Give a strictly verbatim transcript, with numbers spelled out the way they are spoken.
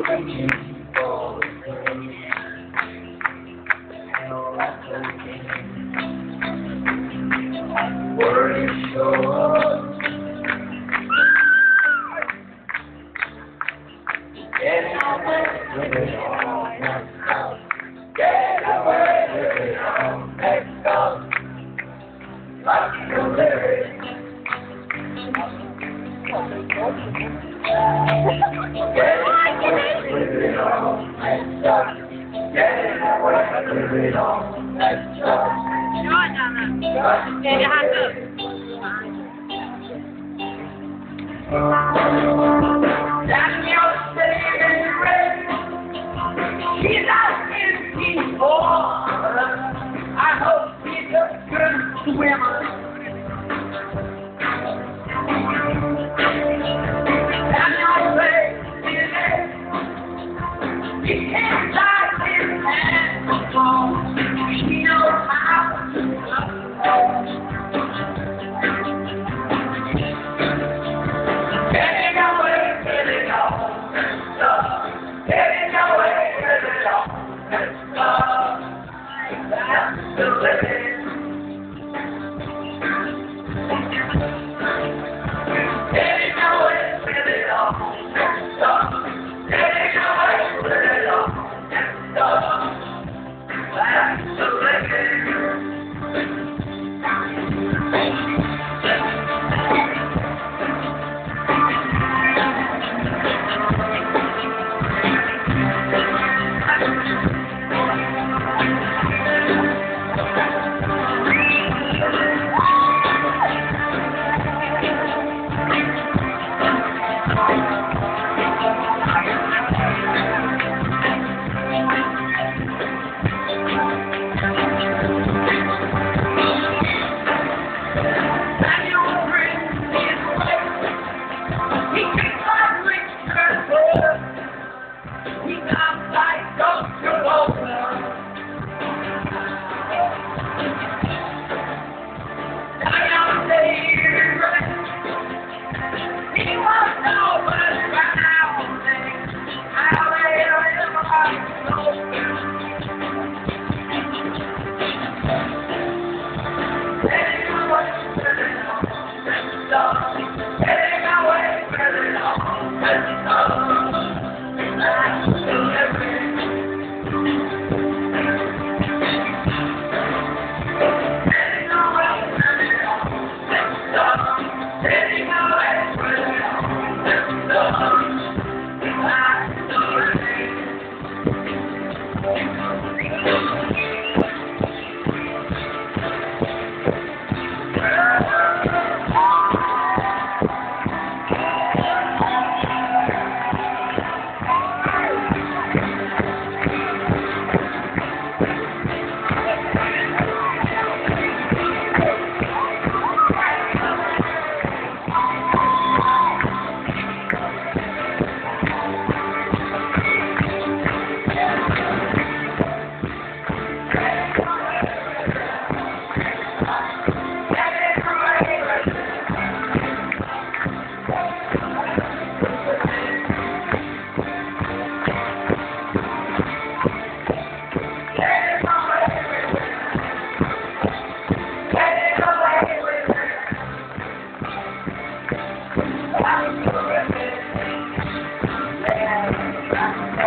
Worry sure. Get away with it all, let's go. Get away with it all, let's go. Rock the lyrics. Get away with it all, let's go. Get away with it all, let's go. ยอดจังอ่ะเดี๋ยวจะหันเถอะ Daniel saving rain. He's out in people. I hope he's a good swimmer. Daniel saving rain. He can't dive his hands off. He knows how to love. Getting away with it all, let's go. Getting away with it all, let's go. That's the living. Getting away with it all, let's go. Getting away with it all, let's go. That's the living. That's